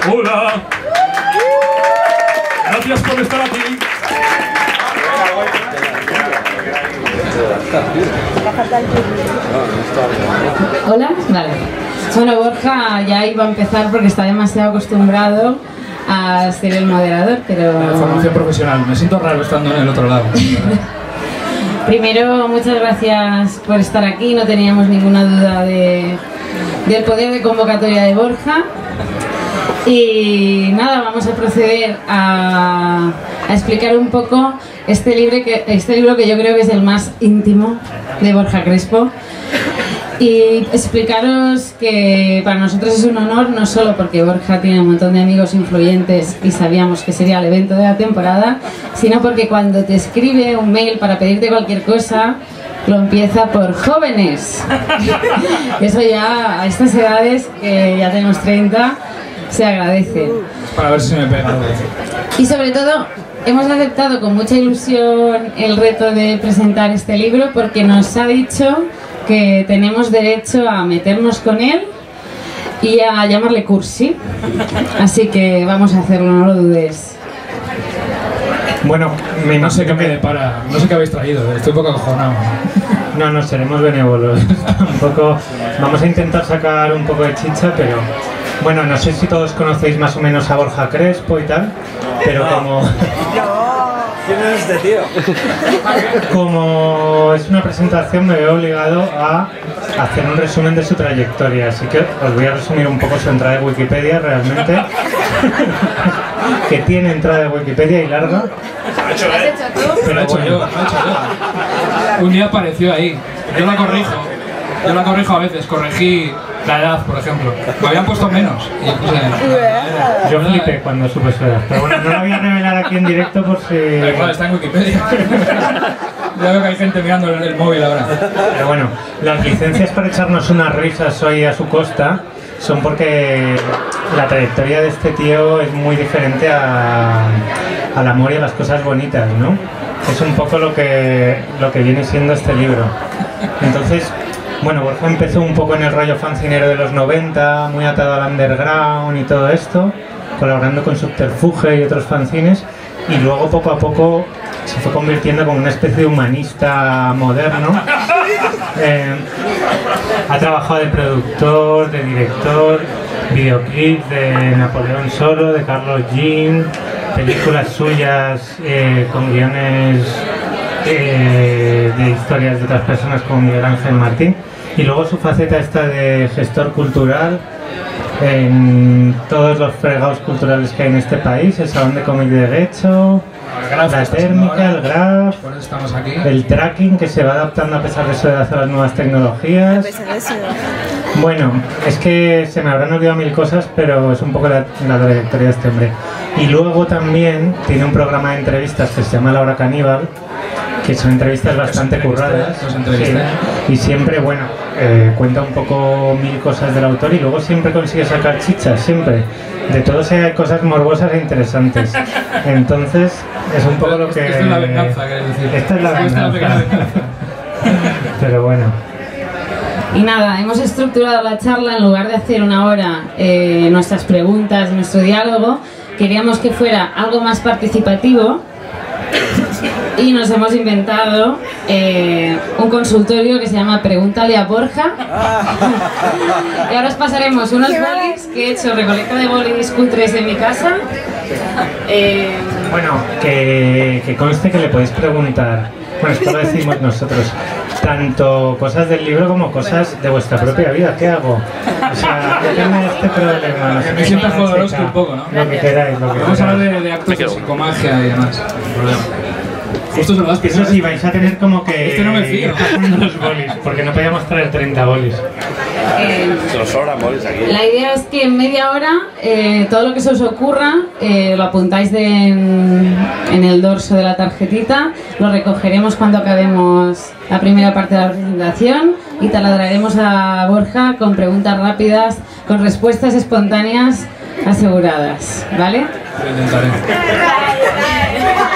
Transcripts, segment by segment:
Hola. Gracias por estar aquí. Hola, vale. Bueno, Borja ya iba a empezar porque está demasiado acostumbrado a ser el moderador, pero... Formación profesional, me siento raro estando en el otro lado. Primero, muchas gracias por estar aquí, no teníamos ninguna duda del poder de convocatoria de Borja. Y nada, vamos a proceder a explicar un poco este libro que yo creo que es el más íntimo de Borja Crespo. Y explicaros que para nosotros es un honor, no solo porque Borja tiene un montón de amigos influyentes y sabíamos que sería el evento de la temporada, sino porque cuando te escribe un mail para pedirte cualquier cosa, lo empieza por jóvenes. Eso ya a estas edades, que ya tenemos 30, se agradece. Para ver si me pega algo. Y sobre todo, hemos aceptado con mucha ilusión el reto de presentar este libro porque nos ha dicho que tenemos derecho a meternos con él y a llamarle cursi. Así que vamos a hacerlo, no lo dudes. Bueno, No sé qué me depara, no sé qué habéis traído, estoy un poco acojonado. No, seremos benévolos. Un poco, vamos a intentar sacar un poco de chicha, pero bueno, no sé si todos conocéis más o menos a Borja Crespo y tal, pero como... ¿Quién es este tío? Como es una presentación, me veo obligado a hacer un resumen de su trayectoria, así que os voy a resumir un poco su entrada de Wikipedia realmente, que tiene entrada de Wikipedia y larga. ¿Lo has hecho tú? Pero lo he hecho yo. Un día apareció ahí, yo la corrijo a veces, corregí la edad, por ejemplo. Me habían puesto menos. Y puse... Yo flipé cuando supe su edad, pero bueno, no la voy a revelar aquí en directo por si... Claro, está en Wikipedia. Ya veo que hay gente mirando el móvil ahora. Pero bueno, las licencias para echarnos unas risas hoy a su costa son porque la trayectoria de este tío es muy diferente al amor y a las cosas bonitas, ¿no? Es un poco lo que viene siendo este libro. Entonces, bueno, Borja empezó un poco en el rollo fancinero de los 90, muy atado al underground y todo esto, colaborando con Subterfuge y otros fanzines, y luego poco a poco se fue convirtiendo como una especie de humanista moderno. Ha trabajado de productor, de director, videoclips de Napoleón Solo, de Carlos Jean, películas suyas con guiones de historias de otras personas como Miguel Ángel Martín, y luego su faceta esta de gestor cultural en todos los fregados culturales que hay en este país, el Salón de Cómic de Guecho, la térmica, el graph, el tracking que se va adaptando a pesar de su edad a las nuevas tecnologías. Bueno, es que se me habrán olvidado mil cosas, pero es un poco la trayectoria de este hombre. Y luego también tiene un programa de entrevistas que se llama La Hora Caníbal, que son entrevistas bastante curradas. Sí, y siempre, bueno, cuenta un poco mil cosas del autor y luego siempre consigue sacar chichas, siempre. De todo hay cosas morbosas e interesantes. Entonces, es un poco lo que... Esta es la venganza, querés decir. Esta es la venganza. Pero bueno. Y nada, hemos estructurado la charla, en lugar de hacer una hora nuestras preguntas, nuestro diálogo, queríamos que fuera algo más participativo y nos hemos inventado un consultorio que se llama Pregúntale a Borja. Y ahora os pasaremos unos bolis que he hecho, recolecta de bolis cutres en mi casa. Bueno, que conste que le podéis preguntar, bueno, esto lo decimos nosotros, tanto cosas del libro como cosas de vuestra propia vida. ¿Qué hago? O sea, yo tengo este problema. No sé, me siento Jodorowsky un poco, ¿no? Lo que queráis, lo que Vamos queráis. a hablar de actos de psicomagia y demás. Justo se lo das. Eso sí, vais a tener como que... Este no me fío. los bolis, porque no podíamos traer 30 bolis. Nos sobran bolis aquí. La idea es que en media hora todo lo que se os ocurra lo apuntáis en el dorso de la tarjetita, lo recogeremos cuando acabemos la primera parte de la presentación y taladraremos a Borja con preguntas rápidas, con respuestas espontáneas aseguradas, ¿vale? Lo intentaré.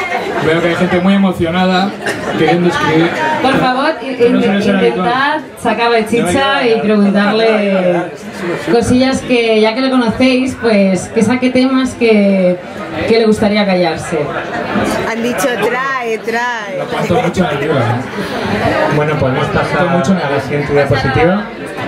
Veo que hay gente muy emocionada queriendo escribir. Por favor, intentad sacarle chicha y preguntarle cosillas que, ya que lo conocéis, pues que saque temas que le gustaría callarse. Han dicho trae. Lo cuento mucho en el libro, Bueno, podemos pasar mucho a la siguiente diapositiva.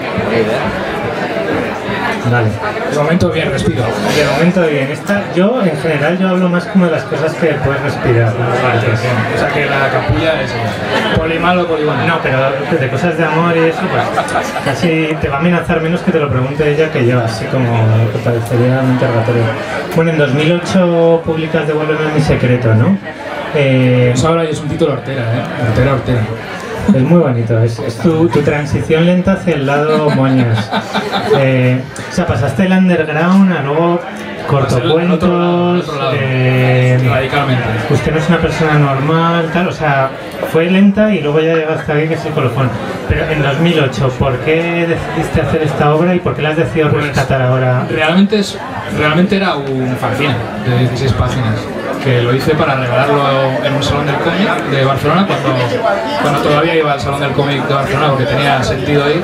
Vale. De momento bien, respiro. De momento bien. Yo, en general, yo hablo más como de las cosas que puedes respirar. O sea que la capilla es polimal o polibuena. No, pero de cosas de amor y eso, pues casi te va a amenazar menos que te lo pregunte ella que yo, así como que parecería un interrogatorio. Bueno, en 2008 publicas Devuélveme mi secreto, ¿no? Eso ahora es un título hortera, Hortera. Es muy bonito, es tu transición lenta hacia el lado moñas. O sea, pasaste el underground a luego cortocuentos. Radicalmente. Usted no es una persona normal, tal, o sea, fue lenta y luego ya llegaste aquí que es el colofón. Pero en 2008, ¿por qué decidiste hacer esta obra y por qué la has decidido rescatar ahora? Realmente era un fanzine de 16 páginas. Que lo hice para regalarlo en un salón del cómic de Barcelona cuando todavía iba al salón del cómic de Barcelona porque tenía sentido ir.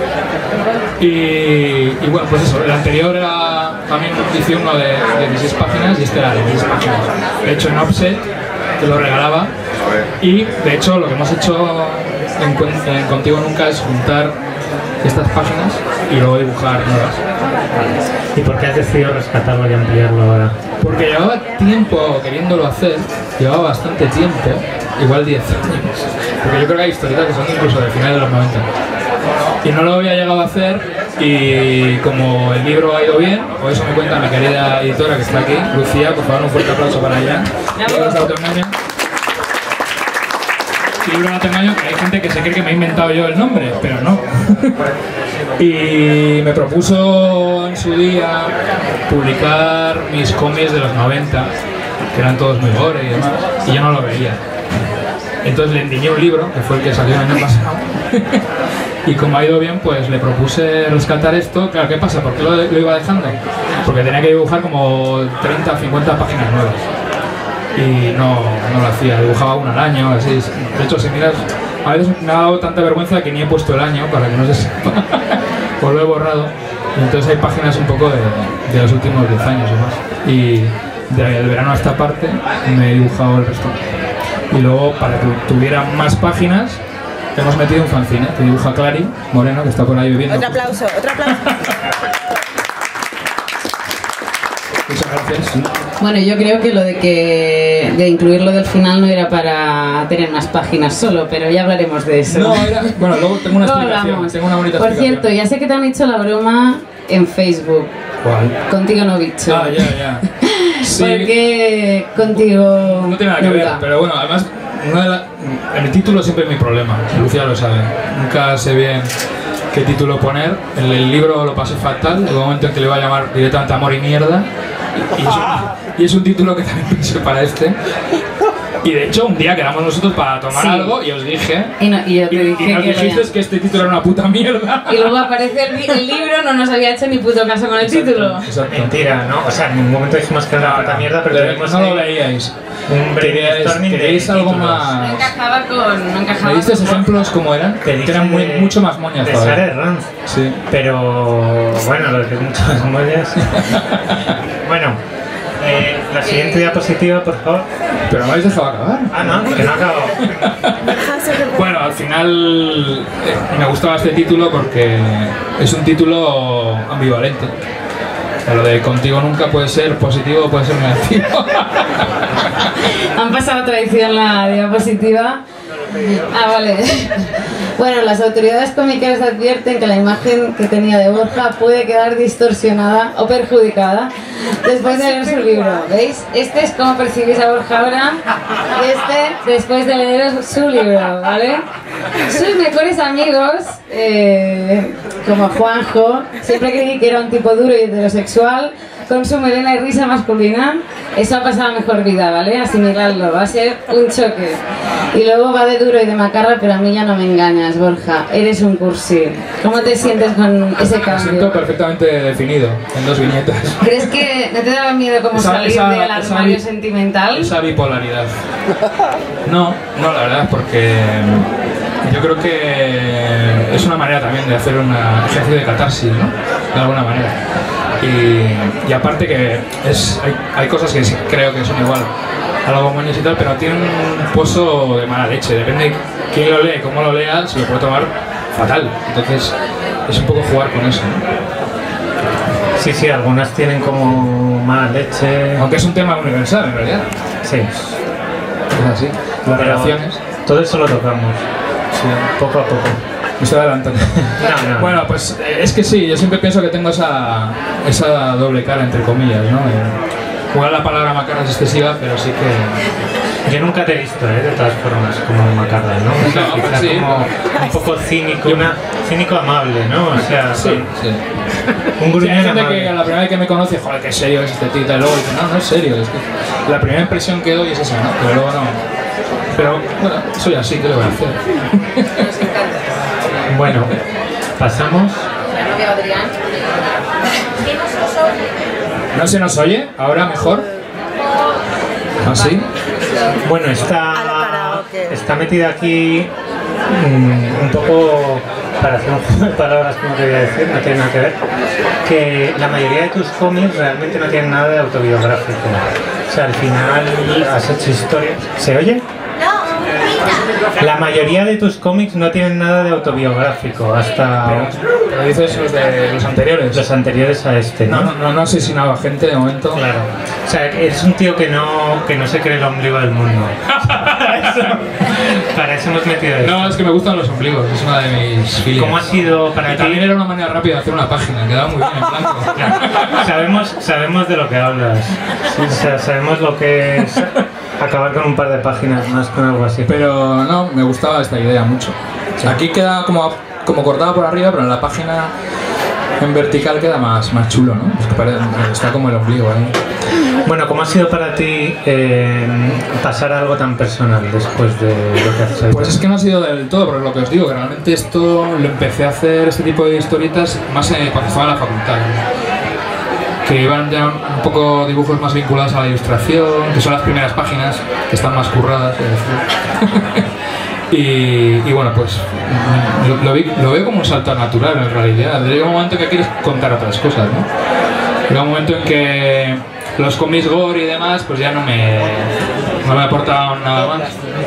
Y bueno, pues eso, el anterior era también hice uno de 16 páginas y este era de 16 páginas. De hecho en offset, te lo regalaba. Y de hecho lo que hemos hecho en Contigo Nunca es juntar estas páginas y luego dibujar nuevas. ¿Y por qué has decidido rescatarlo y ampliarlo ahora? Porque llevaba tiempo queriéndolo hacer, llevaba bastante tiempo, igual 10 años, porque yo creo que hay historietas que son incluso del final de los 90. Y no lo había llegado a hacer y como el libro ha ido bien, o eso me cuenta mi querida editora que está aquí, Lucía, por favor un fuerte aplauso para ella. Libro No te engaño, que hay gente que se cree que me he inventado yo el nombre, pero no. Y me propuso en su día publicar mis cómics de los 90, que eran todos muy gore y demás, y yo no lo veía. Entonces le endiñé un libro, que fue el que salió el año pasado, y como ha ido bien, pues le propuse rescatar esto. Claro, ¿qué pasa? ¿Por qué lo iba dejando? Porque tenía que dibujar como 30 o 50 páginas nuevas. Y no lo hacía, dibujaba una al año, así. De hecho, si miras, a veces me ha dado tanta vergüenza que ni he puesto el año para que no se sepa, o lo he borrado. Y entonces hay páginas un poco de los últimos 10 años o más. Y del verano a esta parte me he dibujado el resto. Y luego, para que tuviera más páginas, hemos metido un fanzine que dibuja Clary Moreno, que está por ahí viviendo. Otro aplauso. Muchas gracias. Bueno, yo creo que lo de incluirlo del final no era para tener más páginas solo, pero ya hablaremos de eso. No, bueno, luego tengo una explicación. Tengo una bonita Por cierto, ya sé que te han hecho la broma en Facebook. ¿Cuál? Contigo no bicho. Ah, ya. Sí. Porque contigo no tiene nada que ver, pero bueno, además el título siempre es mi problema, Lucía lo sabe. Nunca sé bien qué título poner. En el libro lo pasé fatal, hubo un momento en que le iba a llamar directamente Amor y Mierda. Y es un título que también pensé para este. Y de hecho, un día quedamos nosotros para tomar algo y os dije. Y yo te dije y nos dijiste que este título era una puta mierda. Y luego aparece el libro, no nos había hecho ni puto caso con el título. Exacto. Mentira, ¿no? O sea, en ningún momento dijimos que era una puta mierda, pero no lo veíais. ¿Queréis algo más? No encajaba ¿Me diste ejemplos como eran? Que eran mucho más moñas. De Sare Ranz. Sí. Pero bueno, lo de mucho más moñas. Bueno. La siguiente diapositiva, por favor. Pero me habéis dejado acabar. Ah, no, que no acabo. Bueno, al final me gustaba este título porque es un título ambivalente. Lo de Contigo Nunca puede ser positivo o puede ser negativo. Han pasado tradición la diapositiva. Ah, vale. Bueno, las autoridades cómicas advierten que la imagen que tenía de Borja puede quedar distorsionada o perjudicada después de leer su libro. ¿Veis? Este es cómo percibís a Borja ahora y este después de leer su libro, ¿vale? Sus mejores amigos, como Juanjo, siempre creí que era un tipo duro y heterosexual, con su melena y risa masculina, eso ha pasado a mejor vida, ¿vale? Asimilarlo, va a ser un choque. Y luego va de duro y de macarra, pero a mí ya no me engañas, Borja, eres un cursi. ¿Cómo te sientes con ese Me siento cambio? perfectamente definido en 2 viñetas. ¿Crees que no te daba miedo como salir del armario sentimental? Esa bipolaridad. No, la verdad, porque yo creo que es una manera también de hacer una ejercicio de catarsis, ¿no? De alguna manera. Y aparte que hay cosas que sí creo que son igual a los bombones y tal, pero tienen un pozo de mala leche. Depende de quién lo lee, cómo lo lea, se lo puede tomar fatal. Entonces es un poco jugar con eso, ¿no? Sí, algunas tienen como mala leche. Aunque es un tema universal en realidad. Sí. Es así. Las Pero relaciones. todo eso lo tocamos, Sí. poco a poco. Me estoy adelantando. No. Bueno, pues es que sí, yo siempre pienso que tengo esa doble cara, entre comillas, ¿no? Igual la palabra macarra es excesiva, pero sí que... Yo nunca te he visto, de todas formas, como macarra, ¿no? O sea, No, quizá sí, como un poco cínico, cínico amable, ¿no? O sea, Sí. un Sí, gruñón hay gente amable. que a la primera vez que me conoce, joder, qué serio es este tío, y luego dice, no es serio, es que la primera impresión que doy es esa, ¿no? Pero luego no. Pero bueno, soy así, ¿qué le voy a hacer? Bueno, pasamos. ¿No se nos oye? ¿Ahora mejor? ¿Así? Bueno, A la karaoke. está metida aquí un poco para hacer un juego de palabras, como te voy a decir, no tiene nada que ver, que la mayoría de tus cómics realmente no tienen nada de autobiográfico. O sea, al final has hecho historias. ¿Se oye? La mayoría de tus cómics no tienen nada de autobiográfico, hasta Pero dices los anteriores. los anteriores a este, ¿no? No asesinaba gente de momento. Claro. O sea, eres un tío que no se cree el ombligo del mundo. Para eso hemos metido esto. No, es que me gustan los ombligos, es una de mis filias. ¿Cómo ha sido para Y ti? también era una manera rápida de hacer una página, quedaba muy bien en blanco. Sabemos de lo que hablas. O sea, sabemos lo que es acabar con un par de páginas más con algo así. Pero no, me gustaba esta idea mucho. Aquí queda como cortada por arriba, pero en la página en vertical queda más chulo, ¿no? Es que está como el ombligo ahí. Bueno, ¿cómo ha sido para ti pasar a algo tan personal después de lo que haces hoy? Pues es que no ha sido del todo, porque lo que os digo, que realmente esto lo empecé a hacer, este tipo de historietas, más cuando estaba en la facultad, ¿no? Que iban ya un poco dibujos más vinculados a la ilustración, que son las primeras páginas, que están más curradas, es decir. Y bueno, pues lo veo como un salto natural en realidad. Llega un momento que quieres contar otras cosas, ¿no? Llega un momento en que los cómics gore y demás, pues ya no me aportaban nada más.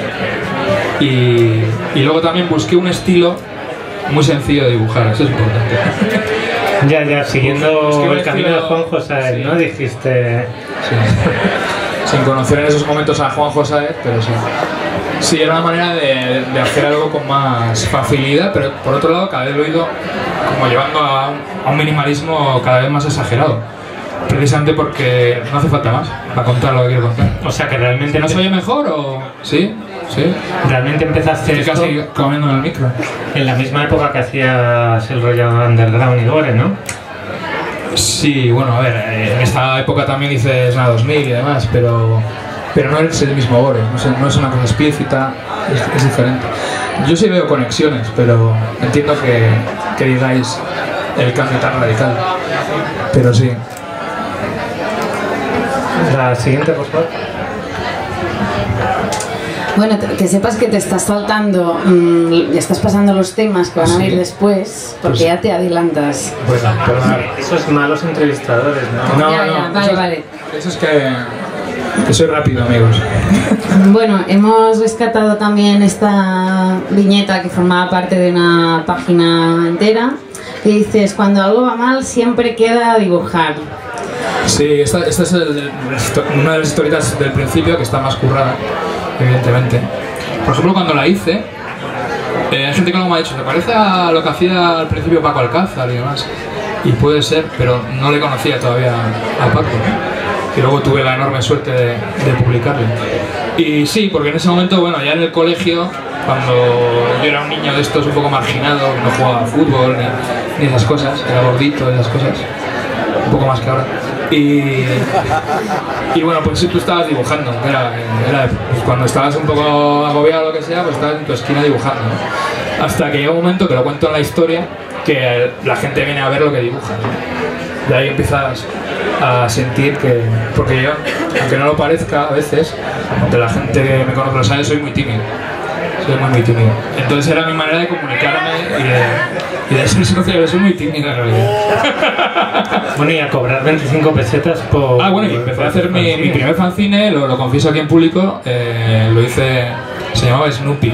Y luego también busqué un estilo muy sencillo de dibujar, eso es importante. Ya, siguiendo el camino de Juan José, sí. ¿no? Dijiste... Sí. Sin conocer en esos momentos a Juan José, pero sí. Sí, era una manera de hacer algo con más facilidad, pero por otro lado cada vez lo he ido como llevando a un minimalismo cada vez más exagerado. Precisamente porque no hace falta más para contar lo que quiero contar. O sea, que realmente ¿No se oye mejor o...? Sí. Realmente empezaste Estoy esto casi comiendo en el micro. en la misma época que hacías el rollo underground y gore, ¿no? Sí, bueno, a ver, en esta época también hice Esna 2000 y demás, pero no es el mismo gore, no es una cosa explícita, es diferente. Yo sí veo conexiones, pero entiendo que digáis el cambio tan radical, pero sí. La siguiente, por favor. Bueno, que sepas que te estás saltando, estás pasando los temas que van a venir después, porque ya te adelantas. Bueno, perdonad. Esos malos entrevistadores, ¿no? Ya, vale. Eso es que soy rápido, amigos. Bueno, hemos rescatado también esta viñeta que formaba parte de una página entera, que dices, cuando algo va mal siempre queda dibujar. Sí, esta es una de las historietas del principio que está más currada, evidentemente. Por ejemplo, cuando la hice, hay gente que luego me ha dicho, ¿te parece a lo que hacía al principio Paco Alcázar y demás? Y puede ser, pero no le conocía todavía a Paco. Y luego tuve la enorme suerte de publicarlo. Y sí, porque en ese momento, bueno, ya en el colegio, cuando yo era un niño de estos un poco marginado, que no jugaba a fútbol ni esas cosas, era gordito, esas cosas, un poco más que ahora. Y bueno, pues si tú estabas dibujando, pues cuando estabas un poco agobiado o lo que sea, pues estabas en tu esquina dibujando, ¿no? Hasta que llega un momento que lo cuento en la historia, que la gente viene a ver lo que dibujas, ¿no? Y ahí empiezas a sentir que, porque yo, aunque no lo parezca a veces, aunque la gente que me conoce lo sabe, soy muy tímido. Soy muy tímido. Entonces era mi manera de comunicarme y de ser social. Soy muy tímido en realidad. Bueno, y a cobrar 25 pesetas por... Ah, bueno, y empecé a hacer mi primer fanzine, lo confieso aquí en público, lo hice, se llamaba Snoopy.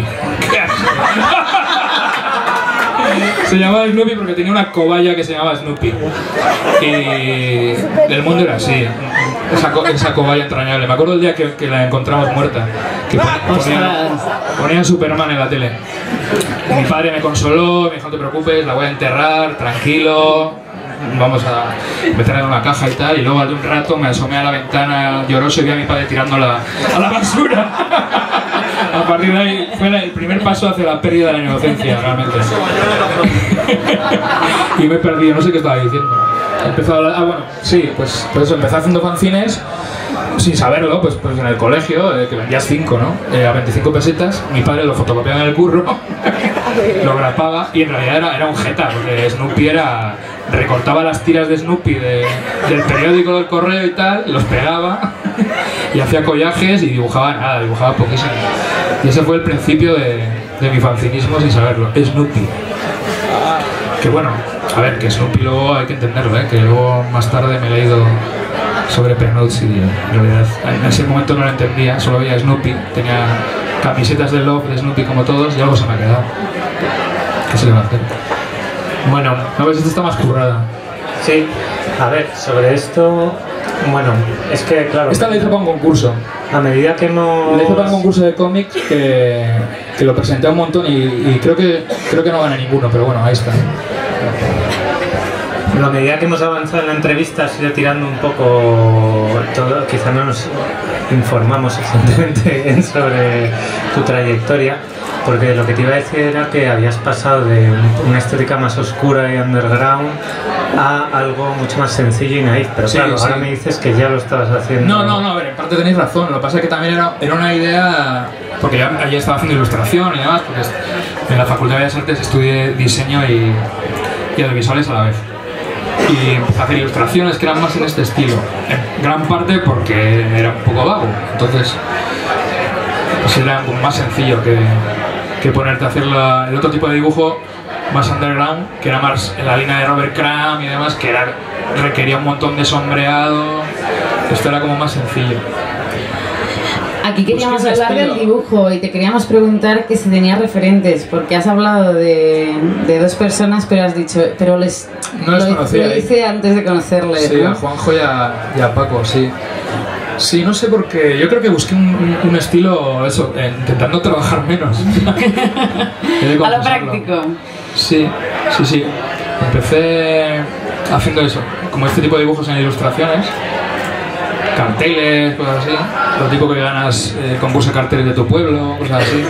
Se llamaba Snoopy porque tenía una cobaya que se llamaba Snoopy. Y el mundo era así, esa cobaya entrañable. Me acuerdo el día que la encontramos muerta, que ponía Superman en la tele. Y mi padre me consoló, me dijo: no te preocupes, la voy a enterrar, tranquilo, vamos a meterla en una caja y tal. Y luego al de un rato me asomé a la ventana lloroso y vi a mi padre tirándola a la basura. A partir de ahí fue el primer paso hacia la pérdida de la inocencia, realmente. Y me he perdido, no sé qué estaba diciendo. Empezó a hablar, bueno, sí, pues eso, empecé haciendo fanzines sin saberlo, pues en el colegio, que vendías 5, ¿no? A 25 pesetas, mi padre lo fotocopiaba en el curro, lo grapaba y en realidad era un jeta, porque Snoopy recortaba las tiras de Snoopy del periódico del correo y tal, los pegaba y hacía collajes y dibujaba poquísimo. Y ese fue el principio de mi fanzinismo sin saberlo, Snoopy. Que bueno, a ver, que Snoopy luego hay que entenderlo, que luego más tarde me he leído sobre Penrose y en realidad en ese momento no lo entendía, solo veía Snoopy, tenía camisetas de Love de Snoopy como todos y algo se me ha quedado. ¿Qué se le va a hacer? Bueno, a ver si esta está más currada. Sí, a ver, sobre esto, bueno, es que claro... Esta la hice para un concurso. A medida que hemos... La hice para un concurso de cómics que lo presenté a un montón y creo que no gané ninguno, pero bueno, ahí está. A medida que hemos avanzado en la entrevista, has ido tirando un poco todo, quizá no nos informamos suficientemente sobre tu trayectoria, porque lo que te iba a decir era que habías pasado de una estética más oscura y underground a algo mucho más sencillo y naif, pero sí, claro, sí. Ahora me dices que ya lo estabas haciendo. No, a ver, en parte tenéis razón, lo que pasa es que también era una idea, porque yo allí estaba haciendo ilustración y demás, porque en la Facultad de Bellas Artes estudié diseño y audiovisuales a la vez. Y empecé a hacer ilustraciones que eran más en este estilo, en gran parte porque era un poco vago, entonces pues era más sencillo que ponerte a hacer el otro tipo de dibujo más underground, que era más en la línea de Robert Crumb y demás, que requería un montón de sombreado. Esto era como más sencillo. Aquí queríamos hablar del dibujo y te queríamos preguntar que si tenías referentes, porque has hablado de dos personas, pero has dicho, pero no les conocía. Lo hice antes de conocerles. Sí, ¿no? a Juanjo y a Paco, sí. Sí, no sé por qué. Yo creo que busqué un estilo, eso, intentando trabajar menos. A lo práctico. Sí. Empecé haciendo eso, como este tipo de dibujos en ilustraciones, carteles, cosas así, lo tipo que ganas concurso de carteles de tu pueblo, cosas así,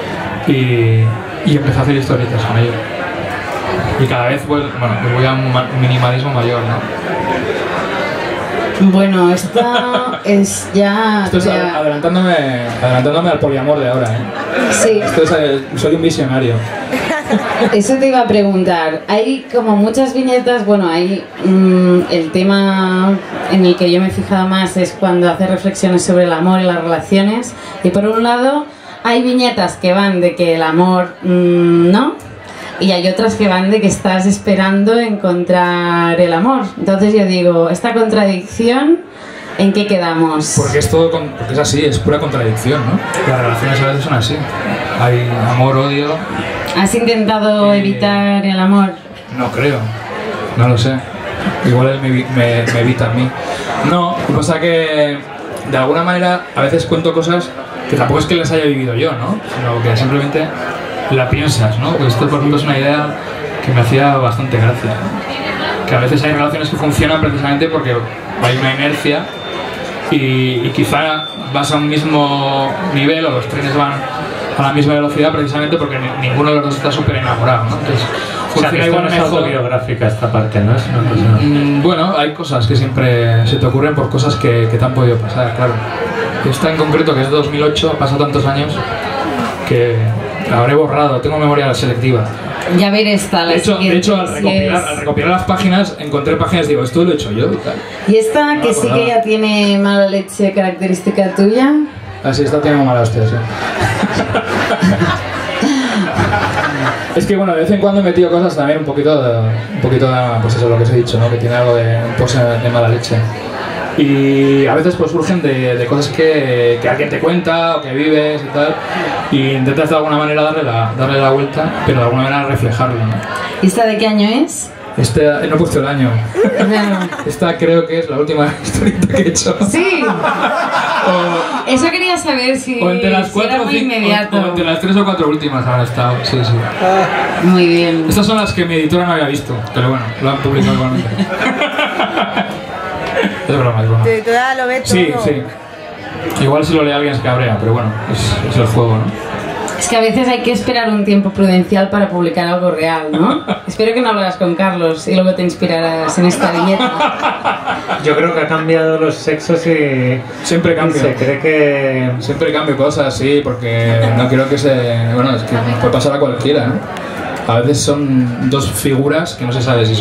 y empecé a hacer historietas con ello. Y cada vez, pues, bueno, me voy a un minimalismo mayor, ¿no? Bueno, esta es ya... Esto es adelantándome al poliamor de ahora, ¿eh? Sí. Soy un visionario. Eso te iba a preguntar. Hay como muchas viñetas, bueno, hay el tema en el que yo me he fijado más es cuando hace reflexiones sobre el amor y las relaciones. Y por un lado, hay viñetas que van de que el amor no, y hay otras que van de que estás esperando encontrar el amor. Entonces yo digo, esta contradicción, ¿en qué quedamos? Porque es así, es pura contradicción, ¿no? Las relaciones a veces son así. Hay amor, odio. ¿Has intentado evitar el amor? No creo, no lo sé. Igual él me evita a mí. No, lo que pasa es que de alguna manera a veces cuento cosas que tampoco es que las haya vivido yo, ¿no? Sino que simplemente la piensas, ¿no? Pues esto, por ejemplo, es una idea que me hacía bastante gracia, ¿no? Que a veces hay relaciones que funcionan precisamente porque hay una inercia y quizá vas a un mismo nivel o los trenes van a la misma velocidad precisamente porque ninguno de los dos está súper enamorado, ¿no? Entonces, o sea, que igual no es autobiográfica esta parte, ¿no? Es una cosa... Bueno, hay cosas que siempre se te ocurren por cosas que te han podido pasar, claro. Esta en concreto, que es de 2008, ha pasado tantos años que la habré borrado, tengo memoria selectiva. Ya veré esta, la De hecho, siguiente, al recopilar las páginas, encontré páginas y digo, esto lo he hecho yo y tal. ¿Y esta, que sí que ya tiene mala leche característica tuya? Ah, sí, esta tiene mala hostia, sí. Es que bueno, de vez en cuando he metido cosas también un poquito de, pues eso, lo que os he dicho, ¿no? Que tiene algo de un post de mala leche. Y a veces pues surgen de cosas que alguien te cuenta o que vives y tal, y intentas de alguna manera darle la vuelta, pero de alguna manera reflejarlo, ¿no? ¿Y esta de qué año es? No he puesto el año. Esta creo que es la última historieta que he hecho. Sí. Eso quería saber si, o entre las si era muy inmediato. o entre las 3 o 4 últimas habrá estado. Sí, sí. Muy bien. Estas son las que mi editora no había visto, pero bueno, lo han publicado igualmente. Es broma, es broma. ¿Tu editora lo ve todo? Sí, sí. Igual si lo lee alguien se cabrea, pero bueno, es el juego, ¿no? Es que a veces hay que esperar un tiempo prudencial para publicar algo real, ¿no? Espero que no hablarás con Carlos y luego te inspirarás en esta viñeta. Yo creo que ha cambiado los sexos y... Siempre cambio. Se cree que... Siempre cambio cosas, sí, porque no quiero que se... Bueno, es que puede pasar a cualquiera, ¿no? A veces son dos figuras que no se sabe si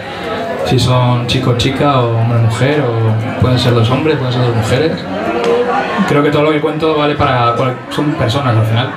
son chico o chica o hombre o mujer, o pueden ser dos hombres, pueden ser dos mujeres. Creo que todo lo que cuento vale para... son personas al final.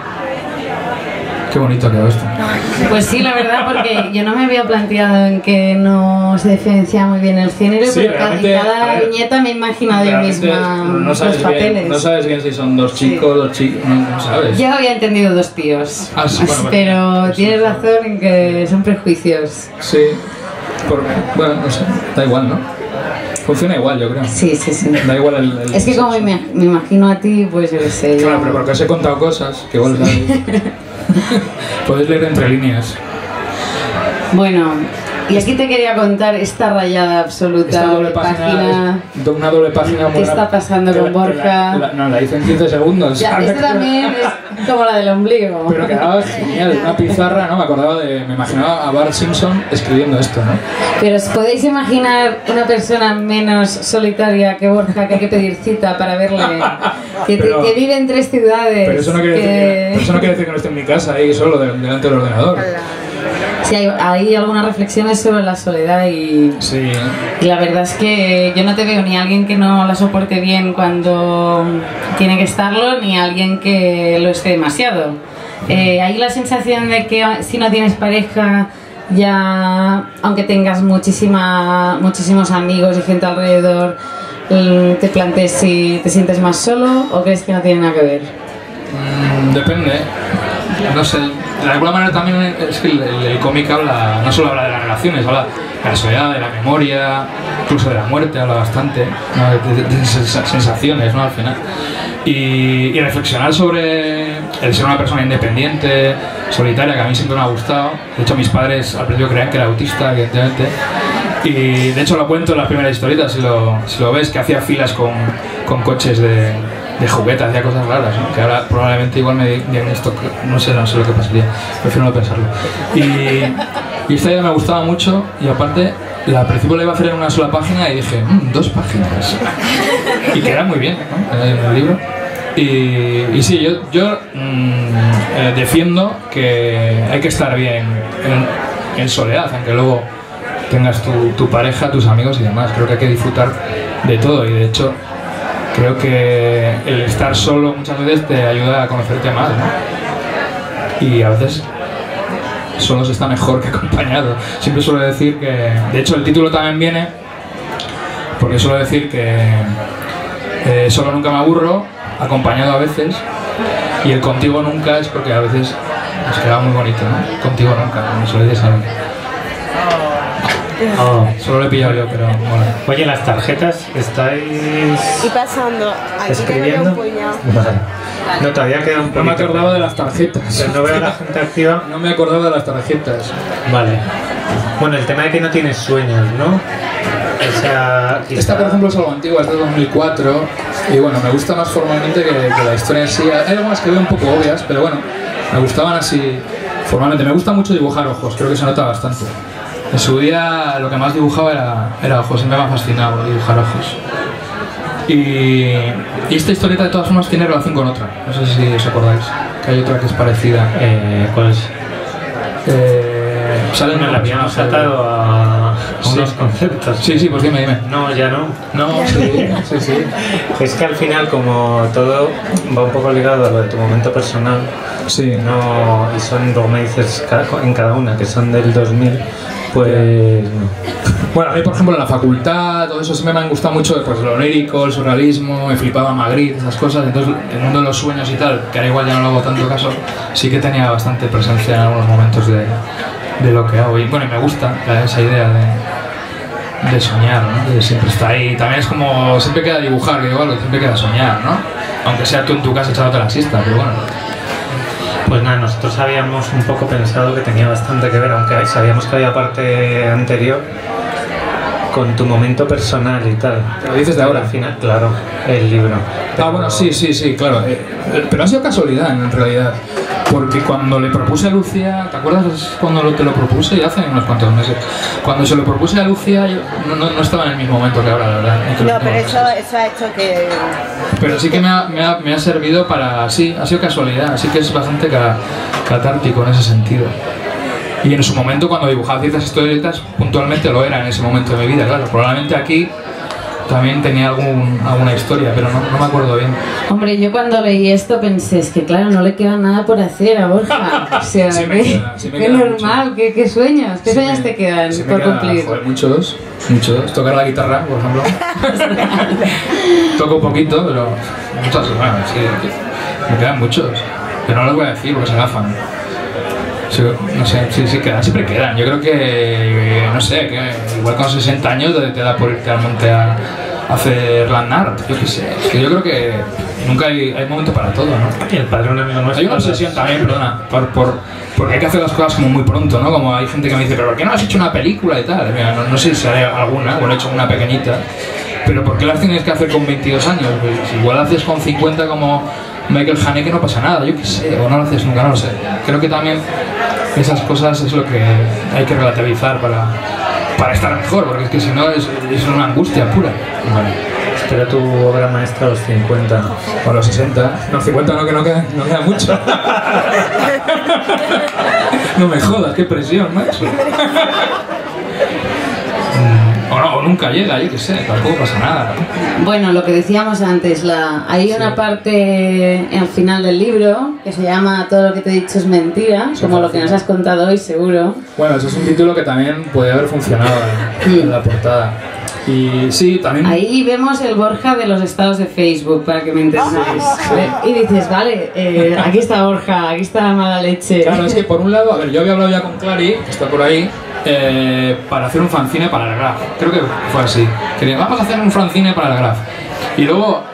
Qué bonito ha quedado esto. Pues sí, la verdad, porque yo no me había planteado en que no se diferencia muy bien el género, sí, pero cada viñeta me he imaginado yo misma los papeles. No sabes bien si son dos chicos, dos chicos, no sabes. Yo había entendido dos tíos, ah, sí, bueno, pero tienes razón en que son prejuicios. Sí, bueno, no sé, da igual, ¿no? Funciona igual, yo creo. Sí, sí, sí. Da igual el es que como me imagino a ti, pues yo qué sé. Claro, pero porque os he contado cosas que igual sabéis. Podéis leer entre líneas. Bueno, y aquí te quería contar esta rayada absoluta. Esta doble página. Una doble página muy... ¿Qué está pasando con Borja? No, la hice en 15 segundos. Ya, esta también es como la del ombligo. Pero quedaba genial, una pizarra, ¿no? Me imaginaba a Bart Simpson escribiendo esto, ¿no? Pero ¿os podéis imaginar una persona menos solitaria que Borja, que hay que pedir cita para verle? Que vive en 3 ciudades. Pero eso no quiere decir que no esté en mi casa ahí solo delante del ordenador. Sí, hay algunas reflexiones sobre la soledad y la verdad es que yo no te veo ni a alguien que no la soporte bien cuando tiene que estarlo, ni a alguien que lo esté demasiado. Hay la sensación de que si no tienes pareja, ya aunque tengas muchísimos amigos y gente alrededor, te plantees si te sientes más solo o crees que no tiene nada que ver. Depende. No sé, de alguna manera también es que el cómic habla, no solo habla de las relaciones, habla de la soledad, de la memoria, incluso de la muerte, habla bastante, ¿no? de esas sensaciones, ¿no? Al final. Y reflexionar sobre el ser una persona independiente, solitaria, que a mí siempre me ha gustado. De hecho, mis padres al principio creían que era autista, evidentemente. Y de hecho lo cuento en las primeras historietas, si lo ves, que hacía filas con coches de juguetes, hacía cosas raras, ¿no? Que ahora probablemente igual me digan esto, no sé lo que pasaría, prefiero no pensarlo. Y esta idea me gustaba mucho, y aparte al principio la iba a hacer en una sola página y dije, 2 páginas, y queda muy bien, ¿no? En el libro. Y sí, yo defiendo que hay que estar bien en soledad, aunque luego tengas tu pareja, tus amigos y demás. Creo que hay que disfrutar de todo, y de hecho creo que el estar solo muchas veces te ayuda a conocerte más, ¿no? Y a veces solo se está mejor que acompañado. Siempre suelo decir que... De hecho, el título también viene porque suelo decir que solo nunca me aburro, acompañado a veces, y el contigo nunca es porque a veces nos queda muy bonito, ¿no? Contigo nunca, como soléis saber. Solo lo he pillado yo, pero bueno. Oye, las tarjetas, ¿estáis y pasando? Aquí escribiendo? Vale. No, todavía queda un poquito. No me acordaba de las tarjetas. Pero no veo a la gente activa. No me acordaba de las tarjetas. Vale. Bueno, el tema de que no tienes sueños, ¿no? O sea, esta, por ejemplo, es algo antigua, es de 2004. Y bueno, me gusta más formalmente que la historia en sí. Hay algunas que veo un poco obvias, pero bueno, me gustaban así formalmente. Me gusta mucho dibujar ojos, creo que se nota bastante. En su día lo que más dibujaba era ojos, siempre me ha fascinado dibujar ojos. Y esta historieta de todas formas tiene relación con otra, no sé si os acordáis, que hay otra que es parecida. ¿Cuál es? Salen Me la habíamos atado a unos conceptos. Sí, pues dime. No, ya no. No, sí. Es que al final, como todo va un poco ligado a lo de tu momento personal, Sí. no, y son, luego me dices en cada una que son del 2000, pues no. Bueno, a mí por ejemplo en la facultad, todo eso siempre me han gustado mucho, pues lo lírico, el surrealismo, me flipaba Magritte, esas cosas, entonces el mundo de los sueños y tal, que ahora igual ya no lo hago tanto caso, sí que tenía bastante presencia en algunos momentos de lo que hago. Y bueno, y me gusta esa idea de soñar, ¿no? De siempre estar ahí. También es como, siempre queda dibujar, que igual siempre queda soñar, ¿no? Aunque sea tú en tu casa echándote la siesta, pero bueno. Pues nada, nosotros habíamos un poco pensado que tenía bastante que ver, aunque sabíamos que había parte anterior con tu momento personal y tal. Pero dices de ahora. Al final, claro, el libro. Ah, bueno, sí, claro. Pero ha sido casualidad en realidad. Porque cuando le propuse a Lucía, ¿te acuerdas cuando te lo propuse? Ya hace unos cuantos meses. Cuando se lo propuse a Lucía, yo no estaba en el mismo momento que ahora, la verdad. No, pero eso ha hecho que... Pero sí que me ha servido para... Sí, ha sido casualidad. Así que es bastante catártico en ese sentido. Y en su momento, cuando dibujaba ciertas historietas, puntualmente lo era en ese momento de mi vida, claro. Probablemente aquí también tenía alguna historia, pero no me acuerdo bien. Hombre, yo cuando leí esto pensé, es que claro, no le queda nada por hacer a Borja. O sea, Sí me qué queda normal, qué sueños, qué sueños te quedan por cumplir. Joder, muchos. Tocar la guitarra, por ejemplo. Toco un poquito, pero muchas, bueno, sí, me quedan muchos. Pero no los voy a decir porque se agafan. Sí, no sé, sí quedan, siempre quedan. Yo creo que, no sé, que igual con 60 años te da por irte al monte a hacer land art, yo qué sé. Es que yo creo que nunca hay momento para todo, ¿no? Y el padre de un amigo nuestro... Hay una obsesión también, perdona, porque hay que hacer las cosas como muy pronto, ¿no? Como hay gente que me dice, ¿pero por qué no has hecho una película y tal? Mira, no sé si haré alguna, bueno, he hecho una pequeñita, pero ¿por qué las tienes que hacer con 22 años? Pues igual haces con 50 como Michael Haneke, no pasa nada, yo qué sé, o no lo haces nunca, no lo sé. Creo que también esas cosas es lo que hay que relativizar para estar mejor, porque es que si no es una angustia pura. Bueno, espera tu obra maestra a los 50. O a los 60. No, 50 no, que no queda mucho. No me jodas, qué presión, macho. O nunca llega, yo qué sé, tampoco pasa nada. Bueno, lo que decíamos antes, hay una parte al final del libro que se llama Todo lo que te he dicho es mentira, como lo que nos has contado hoy, seguro. Bueno, eso es un título que también podría haber funcionado en la portada. Y sí, también... Ahí vemos el Borja de los estados de Facebook, para que me entendáis. Y dices, vale, aquí está Borja, aquí está la mala leche. Claro, es que por un lado, a ver, yo había hablado ya con Clary, que está por ahí, para hacer un fanzine para el Graf. Creo que fue así. Que vamos a hacer un fanzine para el Graf. Y luego,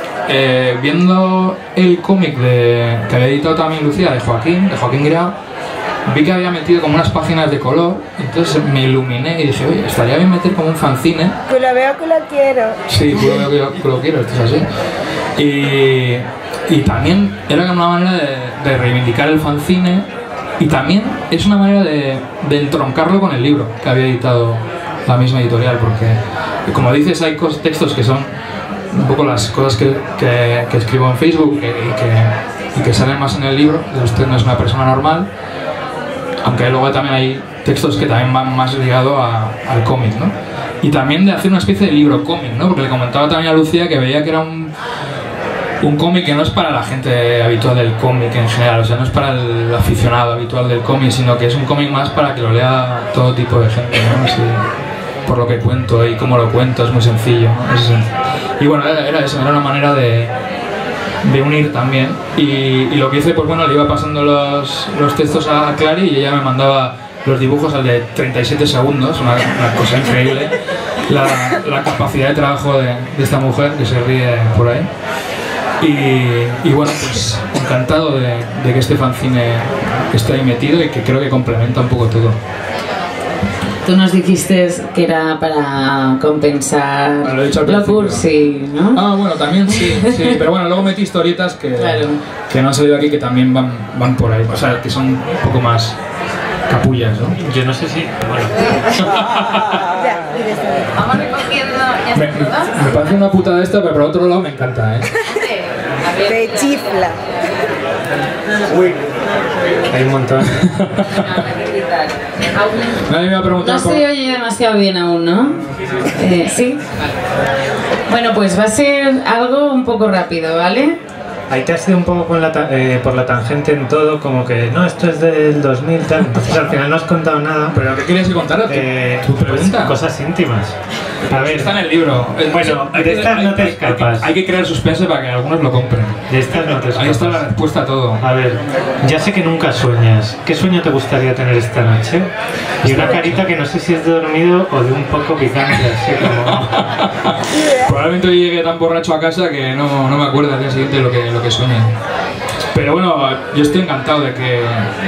viendo el cómic que había editado también Lucía, de Joaquín Grau, vi que había metido como unas páginas de color, entonces me iluminé y dije, oye, estaría bien meter como un fanzine. Que lo veo, que lo quiero. Sí, que lo quiero, esto es así. Y también era una manera de reivindicar el fanzine, y también es una manera de entroncarlo con el libro que había editado la misma editorial, porque como dices, hay textos que son un poco las cosas que escribo en Facebook y que salen más en el libro. Usted no es una persona normal, aunque luego también hay textos que también van más ligados al cómic, ¿no? Y también de hacer una especie de libro cómic, ¿no? Porque le comentaba también a Lucía que veía que era un cómic que no es para la gente habitual del cómic en general, o sea, no es para el aficionado habitual del cómic, sino que es un cómic más para que lo lea todo tipo de gente, ¿no? Así, por lo que cuento y cómo lo cuento, es muy sencillo, ¿no? Y bueno, era eso, era una manera de unir también. Y lo que hice, pues bueno, le iba pasando los textos a Clary y ella me mandaba los dibujos al de 37 segundos, una cosa increíble, la capacidad de trabajo de esta mujer que se ríe por ahí. Y bueno, pues encantado de que este fanzine esté ahí metido y que creo que complementa un poco todo. Tú nos dijiste que era para compensar Bueno, lo he dicho al lo principio. cursi, ¿no? Ah, bueno, también sí, pero bueno, luego metí historietas Claro. que no han salido aquí, que también van por ahí, o sea, que son un poco más capullas, ¿no? Yo no sé si... Bueno, Ya, y de esta vez. Vamos recogiendo. ¿Ya Me, está todo? me parece una putada esta, pero por otro lado me encanta, ¿eh? A ver. Te chifla. hay un montón. Nadie me va a preguntar No por... se oye demasiado bien aún, ¿no? Sí. Bueno, pues va a ser algo un poco rápido, ¿vale? Ahí te has ido un poco con por la tangente en todo, como que no, esto es del 2000 tal. Entonces al final no has contado nada. ¿Pero qué querías contar? ¿Tu Pues, pregunta? cosas íntimas. A ver, Está en el libro. Bueno, de estas no te escapas. Hay que crear suspense para que algunos lo compren. de estas no te Ahí está la escapas. respuesta a todo. A ver, ya sé que nunca sueñas. ¿Qué sueño te gustaría tener esta noche? Y una carita que no sé si es de dormido o de un poco picante, así como... Probablemente hoy llegue tan borracho a casa que no me acuerdo al día siguiente lo que sueñe. Pero bueno, yo estoy encantado de que...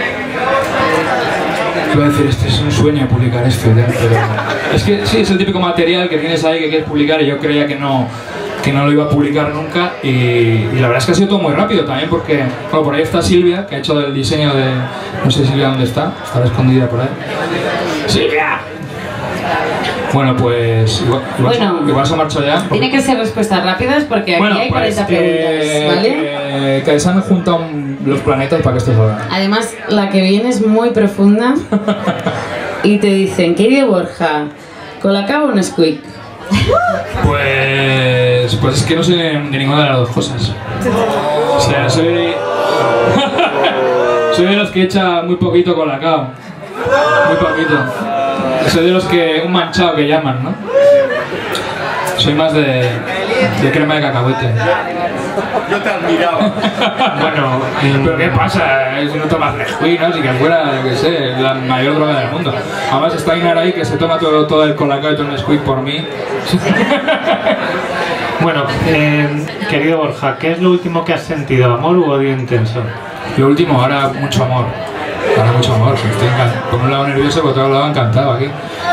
Iba a decir, este es un sueño publicar esto, ya, pero... Es que sí, es el típico material que tienes ahí que quieres publicar y yo creía que no lo iba a publicar nunca y la verdad es que ha sido todo muy rápido también porque... Bueno, por ahí está Silvia, que ha hecho el diseño de... No sé Silvia dónde está, estará escondida por ahí. ¡Silvia! Bueno, pues igual se ha marchado ya. Tiene que ser respuestas rápidas porque aquí hay 40 preguntas, ¿vale? Que se han juntado los planetas para que esto salga. Además, la que viene es muy profunda y te dicen, querido Borja, ¿Colacao o Nesquik? Pues es que no soy de ninguna de las dos cosas. O sea, soy de los que echa muy poquito Colacao. Muy poquito. Soy de los que... un manchado que llaman, ¿no? Soy más de crema de cacahuete. Yo te admiraba. Bueno, pero ¿qué pasa? Si no tomas Nesquik, ¿no? Si que fuera, yo qué sé, la mayor droga del mundo. Además está Inar ahí que se toma todo el Colacao y todo el Nesquik por mí. Bueno, querido Borja, ¿qué es lo último que has sentido? ¿Amor u odio intenso? Lo último, ahora mucho amor. Ahora mucho amor. Estoy por un lado nervioso y por otro lado encantado aquí.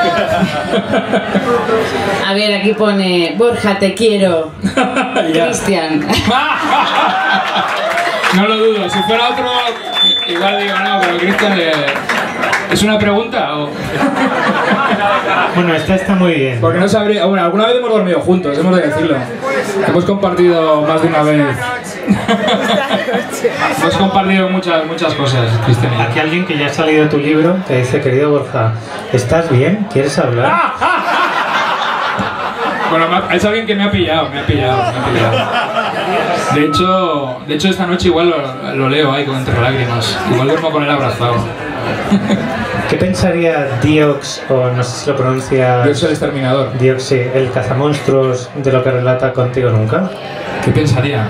A ver, aquí pone, Borja, te quiero. Ya. Cristian. No lo dudo. Si fuera otro, igual digo no, pero Cristian... ¿Es una pregunta o...? Bueno, esta está muy bien. Porque no sabría... Bueno, alguna vez hemos dormido juntos, hemos de decirlo. Hemos compartido más de una vez. Hemos compartido muchas cosas, Cristian. Aquí alguien que ya ha salido tu libro te dice, querido Borja, ¿estás bien? ¿Quieres hablar? Bueno, es alguien que me ha pillado. De hecho esta noche igual lo leo ahí entre lágrimas. Igual duermo con él abrazado. ¿Qué pensaría Diox, o no sé si lo pronuncia... Yo soy el exterminador. Diox, sí, el cazamonstruos de lo que relata Contigo Nunca? ¿Qué pensaría?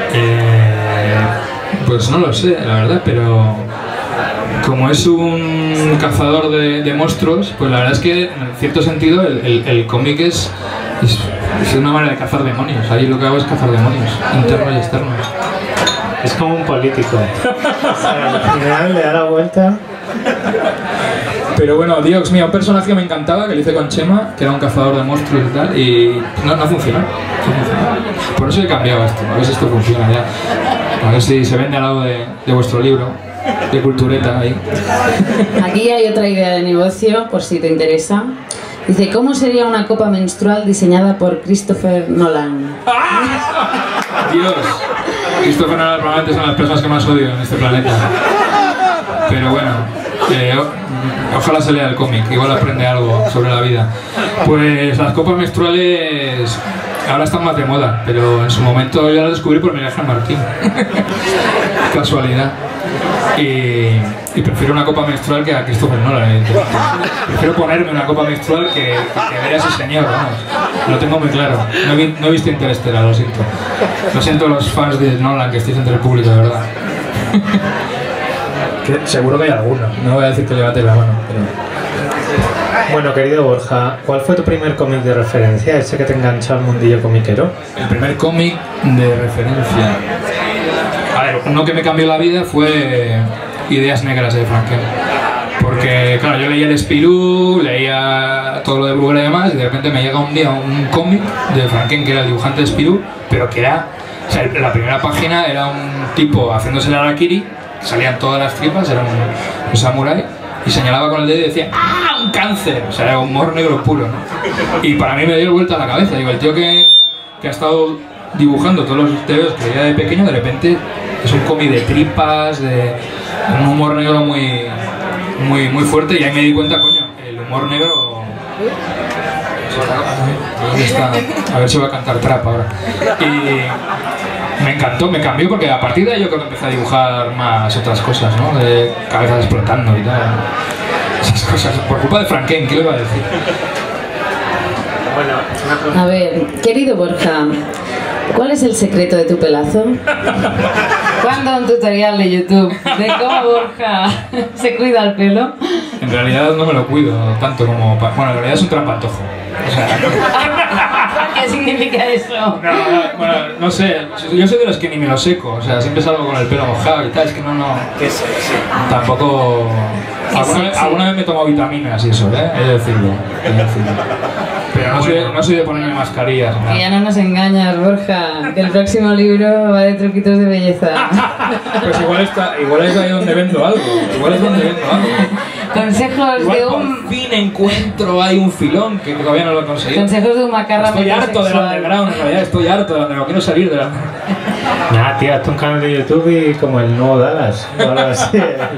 Pues no lo sé, la verdad, pero... Como es un cazador de monstruos, pues la verdad es que en cierto sentido el cómic es una manera de cazar demonios. Ahí lo que hago es cazar demonios, internos y externos. Es como un político. O sea, al final le da la vuelta. Pero bueno, Diox, mira, un personaje que me encantaba, que lo hice con Chema, que era un cazador de monstruos y tal, y no funciona. Por eso he cambiado esto, a ver si esto funciona ya. A ver si se vende al lado de vuestro libro, de Cultureta ahí. Aquí hay otra idea de negocio, por si te interesa. Dice, ¿cómo sería una copa menstrual diseñada por Christopher Nolan? Dios, Christopher Nolan probablemente son las personas que más odio en este planeta. Pero bueno, ojalá se lea el cómic, igual aprende algo sobre la vida. Pues las copas menstruales ahora están más de moda, pero en su momento yo las descubrí por Miguel Ángel Martín. Casualidad. Y prefiero una copa menstrual que a Christopher Nolan. Prefiero ponerme una copa menstrual que ver a ese señor, vamos. Lo tengo muy claro. No he visto Interestelar, lo siento. Lo siento los fans de Nolan que estéis entre el público, de verdad. Que seguro que hay alguno. No voy a decir que levantéis la mano, pero... Bueno, querido Borja, ¿cuál fue tu primer cómic de referencia? ¿Ese que te enganchó al mundillo comiquero? El primer cómic de referencia... A ver, uno que me cambió la vida fue Ideas Negras de Franken. Porque, claro, yo leía el Spirou, leía todo lo de Bruguera y demás, y de repente me llega un día un cómic de Franken que era el dibujante de Spirou, pero que era... O sea, la primera página era un tipo haciéndose el harakiri, salían todas las tripas, era un samurái, y señalaba con el dedo y decía ¡ah! ¡Un cáncer! O sea, era humor negro puro, ¿no? Y para mí me dio vuelta a la cabeza. Digo, el tío que ha estado dibujando todos los TVOs que veía de pequeño, de repente es un cómic de tripas, de un humor negro muy fuerte, y ahí me di cuenta, coño, el humor negro... ¿Dónde está? A ver si voy a cantar trap ahora. Y me encantó, me cambió, porque a partir de ahí yo creo que empecé a dibujar más otras cosas, ¿no? De cabezas explotando y tal. Esas cosas, por culpa de Frank Kane, ¿qué le iba a decir? A ver, querido Borja, ¿cuál es el secreto de tu pelazo? ¿Cuándo un tutorial de YouTube de cómo Borja se cuida el pelo? En realidad no me lo cuido tanto como... Bueno, en realidad es un trampantojo. O sea, ¿Qué significa eso? bueno, no sé, yo soy de los que ni me lo seco, o sea, siempre salgo con el pelo mojado y tal, es que no... ¿Qué es eso? Tampoco... Alguna vez me he tomado vitaminas y eso, he de decirlo. Pero no soy de ponerme mascarillas. Que ya no nos engañas, Borja, que el próximo libro va de truquitos de belleza. Pues igual es ahí donde vendo algo, Consejos igual de por un... fin encuentro ahí un filón que todavía no lo he conseguido. Consejos de un macarra Estoy harto del underground, en realidad estoy harto del underground, quiero salir de la... Nada, tío, hazte un canal de YouTube y como el nuevo Dallas. O algo así.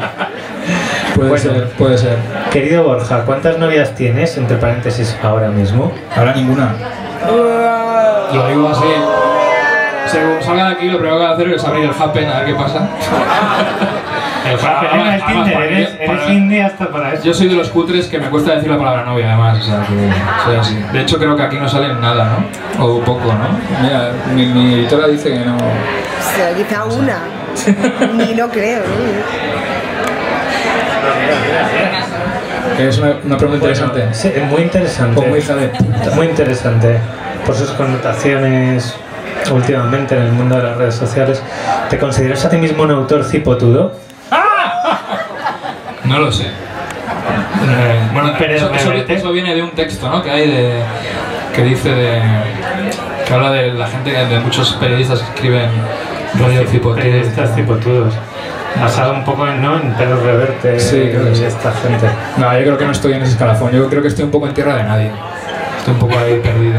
Puede ser. Querido Borja, ¿cuántas novias tienes, entre paréntesis, ahora mismo? Ahora ninguna. Lo digo así. Según salga de aquí, lo primero que voy a hacer es abrir el Happen a ver qué pasa. El Tinder, eres indie hasta para eso. Yo soy de los cutres que me cuesta decir la palabra novia, además, o sea, que soy así. De hecho, creo que aquí no sale nada, ¿no? O poco, ¿no? Mira, mi editora dice que no... Quizá una. Ni no creo, Es una pregunta interesante. Sí, es muy interesante. O muy hija de puta. Muy interesante. Por sus connotaciones últimamente en el mundo de las redes sociales. ¿Te consideras a ti mismo un autor cipotudo? No lo sé. Bueno, Pero eso viene de un texto, ¿no? Que hay que dice que habla de la gente, de muchos periodistas que escriben rollo cipotudos. Periodistas cipotudos. Basado un poco en Pedro Reverte, sí, creo que sí. Esta gente. No, yo creo que no estoy en ese escalafón. Yo creo que estoy un poco en tierra de nadie. Estoy un poco ahí perdido.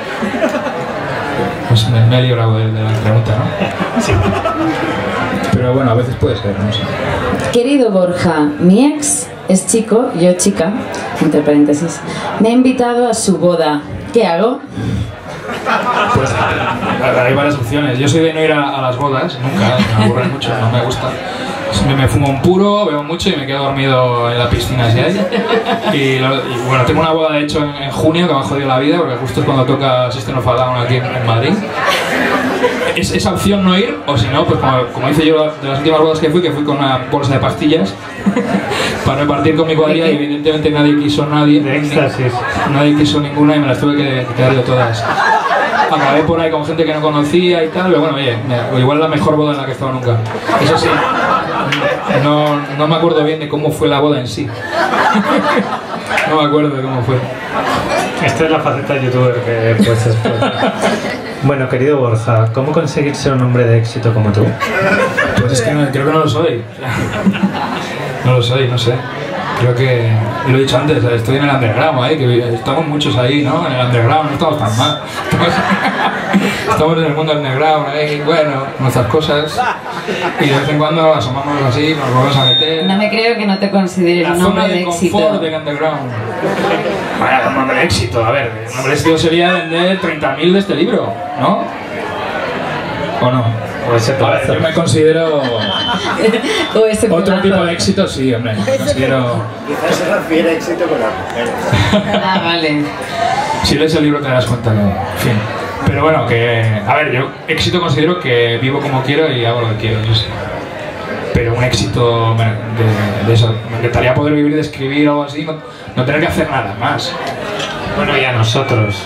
Pues me he librado de la pregunta, ¿no? Sí. Pero bueno, a veces puede ser, no sé. Querido Borja, mi ex es chico, yo chica, entre paréntesis, me ha invitado a su boda. ¿Qué hago? Pues hay varias opciones. Yo soy de no ir a las bodas, nunca, me aburren mucho, no me gusta. Me fumo un puro, bebo mucho y me quedo dormido en la piscina si hay. Y bueno, tengo una boda de hecho en junio que me ha jodido la vida porque justo es cuando toca System of a Down aquí en Madrid. Es esa opción no ir, o si no, pues como hice yo de las últimas bodas que fui con una bolsa de pastillas para repartir con mi cuadrilla y evidentemente nadie quiso de éxtasis. Nadie quiso ninguna y me las tuve que quedar yo todas. Acabé por ahí con gente que no conocía y tal, pero bueno, oye, igual la mejor boda en la que he estado nunca. Eso sí, no me acuerdo bien de cómo fue la boda en sí. No me acuerdo de cómo fue. Esta es la faceta youtuber que puedes explotar. Bueno, querido Borja, ¿cómo conseguir ser un hombre de éxito como tú? Pues es que creo que no lo soy. No lo soy, no sé. Creo que, lo he dicho antes, estoy en el underground ahí, que estamos muchos ahí, ¿no? En el underground, no estamos tan mal. Estamos en el mundo underground ahí, bueno, nuestras cosas. Y de vez en cuando asomamos así, nos volvemos a meter. No me creo que no te consideres un hombre de éxito. La zona de confort del underground. Vaya, un hombre de éxito, a ver, un hombre de éxito sería vender 30.000 de este libro, ¿no? ¿O no? O ese plazo. Yo me considero O ese otro plazo. tipo de éxito, sí, hombre. Me considero... Quizás se refiere a éxito con las mujeres. Ah, vale. Si lees el libro te das cuenta que... En fin. Pero bueno, que... A ver, yo éxito considero que vivo como quiero y hago lo que quiero, yo sé. Pero un éxito de eso... Me encantaría poder vivir de escribir o algo así, no tener que hacer nada más. Bueno, y a nosotros.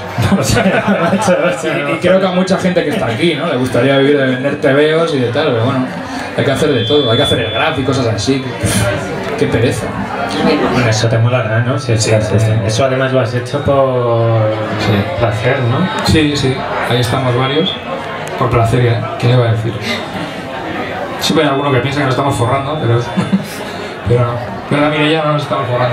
Y creo que a mucha gente que está aquí, ¿no? Le gustaría vivir de vender tebeos y de tal, pero bueno, hay que hacer de todo, hay que hacer el gráfico y cosas así. Qué pereza. Bueno, eso te molará, ¿no? Sí. Eso además lo has hecho por placer, ¿no? Sí, ahí estamos varios. Por placer, ¿eh? ¿Qué le iba a decir? Siempre hay alguno que piensa que nos estamos forrando, pero no. Pero la Mireia no nos estamos jugando.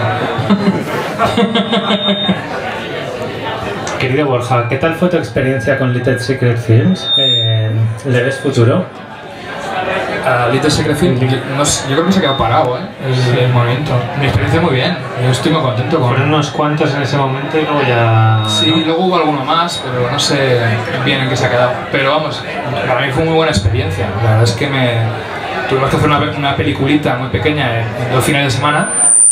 Querido Borja, ¿qué tal fue tu experiencia con Little Secret Films? ¿Le ves futuro? A Little Secret Film, yo creo que se ha quedado parado, el movimiento. Mi experiencia muy bien, yo estoy muy contento con... Fueron unos cuantos en ese momento y luego ya... Sí, luego hubo alguno más, pero no sé bien en qué se ha quedado. Pero vamos, para mí fue muy buena experiencia. La verdad es que tuvimos que hacer una peliculita muy pequeña en 2 fines de semana.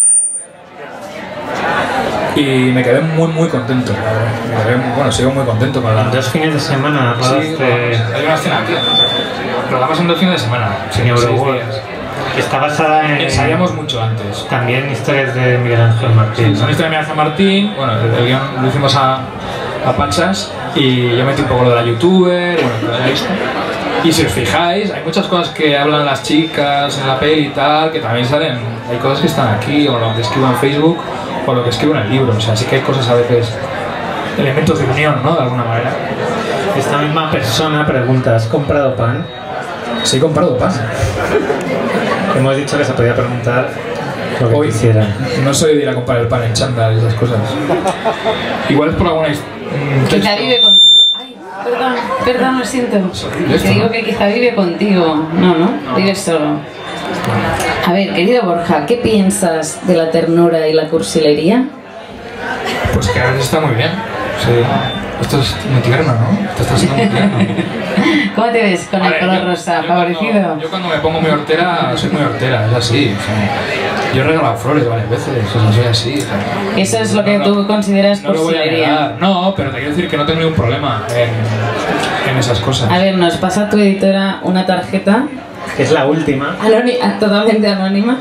Y me quedé muy contento, la verdad. Sigo muy contento con la... En 2 fines de semana rodaste... Sí, hay una escena aquí. Rodamos en 2 fines de semana. En Euroworld. Está basada en... Ensayamos mucho antes. También historias de Miguel Ángel Martín. Sí, son historias de Miguel Ángel Martín. Bueno, el guión lo hicimos a Pachas y yo metí un poco lo de la youtuber, bueno, lo de la lista. Y si os fijáis, hay muchas cosas que hablan las chicas en la peli y tal, que también salen. Hay cosas que están aquí, o lo que escribo en Facebook, o lo que escribo en el libro. O sea, sí que hay cosas a veces, elementos de unión, ¿no? De alguna manera. Esta misma persona pregunta, ¿has comprado pan? Sí, he comprado pan. Hemos dicho que se podía preguntar lo que Hoy quisiera. No soy de ir a comprar el pan en chándal y esas cosas. Igual es por alguna... Quizá vive contigo. Ay, perdón, lo siento. Te digo que quizá vive contigo. No, vives solo. A ver, querido Borja, ¿qué piensas de la ternura y la cursilería? Pues que a veces está muy bien. Sí. Esto es muy tierno, ¿no? Esto está siendo muy tierno. ¿Cómo te ves con el color rosa? ¿Favorecido? Yo cuando me pongo muy hortera, soy muy hortera, es así. O sea, yo he regalado flores varias veces, o sea, soy así. O sea, eso es lo que tú consideras no cursilería. lo voy a negar. No, pero te quiero decir que no tengo ningún problema en esas cosas. A ver, nos pasa tu editora una tarjeta. Es la última. Totalmente anónima.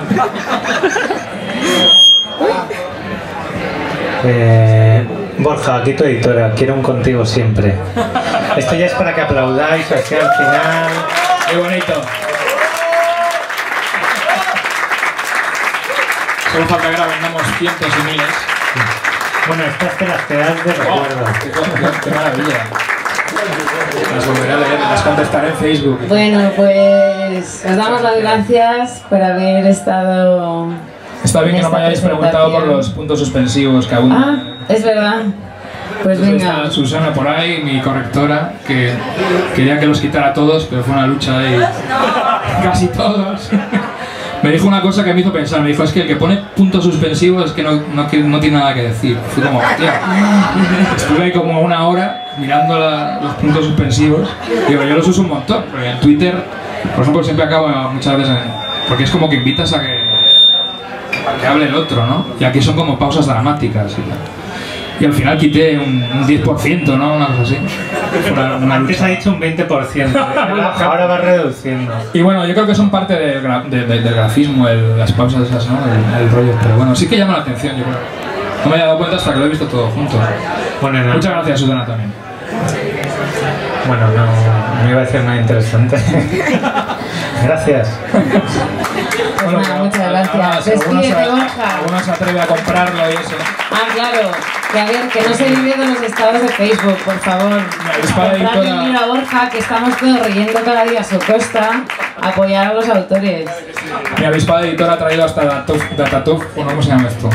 Borja, aquí tu editora, quiero un contigo siempre. Esto ya es para que aplaudáis hacia el final. Qué bonito. Solo falta que ahora vendamos cientos y miles. Bueno, estas te las quedas de recuerdo. Qué maravilla. Las volveré a leer, las contestaré en Facebook. Bueno, pues os damos las gracias por haber estado... Está bien que no me hayáis preguntado por los puntos suspensivos que aún... Ah, es verdad. Pues venga. Está Susana por ahí, mi correctora, que quería que los quitara todos, pero fue una lucha de casi todos. Me dijo una cosa que me hizo pensar, me dijo, es que el que pone puntos suspensivos es que no tiene nada que decir. Fui como, tía, estuve ahí como 1 hora mirando los puntos suspensivos. Digo, yo los uso un montón, porque en Twitter, por ejemplo, siempre acabo muchas veces porque es como que invitas a que hable el otro, ¿no? Y aquí son como pausas dramáticas y al final quité un 10%, ¿no? Una cosa así. Antes ha dicho un 20%, ahora va reduciendo. Y bueno, yo creo que son parte del grafismo, las pausas esas, ¿no? El rollo, pero bueno, sí que llama la atención, yo creo. No me había dado cuenta hasta que lo he visto todo junto. Bueno, no. Muchas gracias, Susana, también. Bueno, no iba a decir nada interesante. Gracias. Bueno, muchas gracias. Despídete, Borja. Algunos se atreve a comprarlo y eso. Ah, claro. Que a ver, que no se vive de los estados de Facebook, por favor. Comprarle un libro a Borja, que estamos todos riendo cada día a su costa. Apoyar a los autores. Mi avispada editora ha traído hasta datáfono, ¿cómo se llama esto?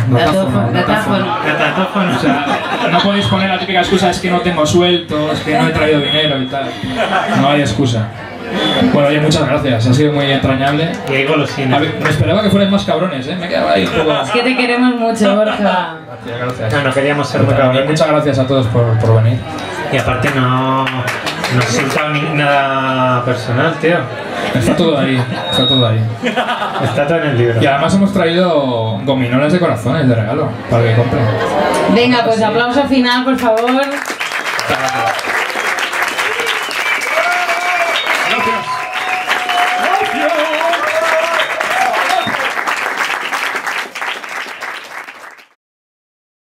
Datáfono. O sea, no podéis poner la típica excusa, es que no tengo suelto, es que no he traído dinero y tal. No hay excusa. Bueno, oye, muchas gracias, ha sido muy entrañable. Y hay golosinas. Me esperaba que fuerais más cabrones, ¿eh? Me quedaba ahí un poco... Es que te queremos mucho, Borja. Gracias. No queríamos ser muy cabrones. Muchas gracias a todos por venir. Y aparte no se sienta nada personal, tío. Está todo ahí, está todo ahí. Está todo en el libro. Y además hemos traído gominolas de corazones de regalo, para que compren. Venga, pues aplauso final, por favor. Muchas gracias.